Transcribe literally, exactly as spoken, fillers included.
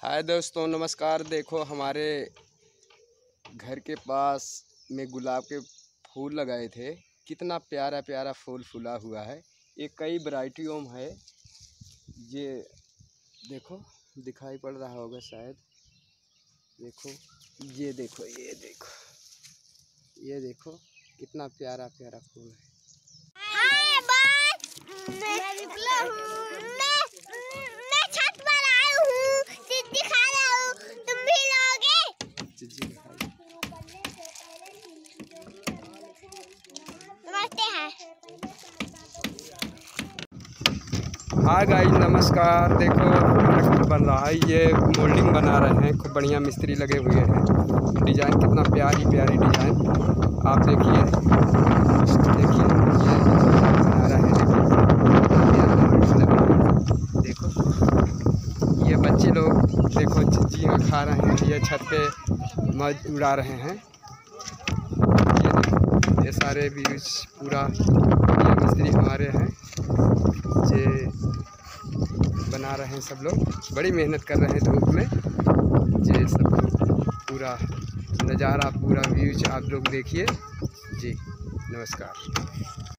हाय दोस्तों, नमस्कार। देखो, हमारे घर के पास में गुलाब के फूल लगाए थे। कितना प्यारा प्यारा फूल फूला हुआ है। ये कई वैरायटियों में है। ये देखो, दिखाई पड़ रहा होगा शायद। देखो, ये देखो, ये देखो, ये देखो, कितना प्यारा प्यारा फूल है। हाय बॉस, मैं निकला हूँ। मैं मैं छत पर आया हूँ। सिद्धि खा रहा हूँ। तुम भी लोगे? जी जी। नमस्ते हैं। हाँ गाइस, नमस्कार। देखो, हमारा घर बन रहा है। ये मोल्डिंग बना रहे हैं। खूब बढ़िया मिस्त्री लगे हुए हैं। डिज़ाइन कितना प्यारी प्यारी डिज़ाइन। आप देखिए देखिए ये बना रहे हैं। देखो, ये बच्चे लोग देखो चिंचियाँ खा रहे हैं। ये छत पे मौज उड़ा रहे हैं। ये देखो, ये सारे व्यूज पूरा ये मिस्त्री हमारे हैं। ये बना रहे हैं। सब लोग बड़ी मेहनत कर रहे हैं धूप में। ये सब लोग पूरा नज़ारा, पूरा व्यूज आप लोग देखिए जी। नमस्कार।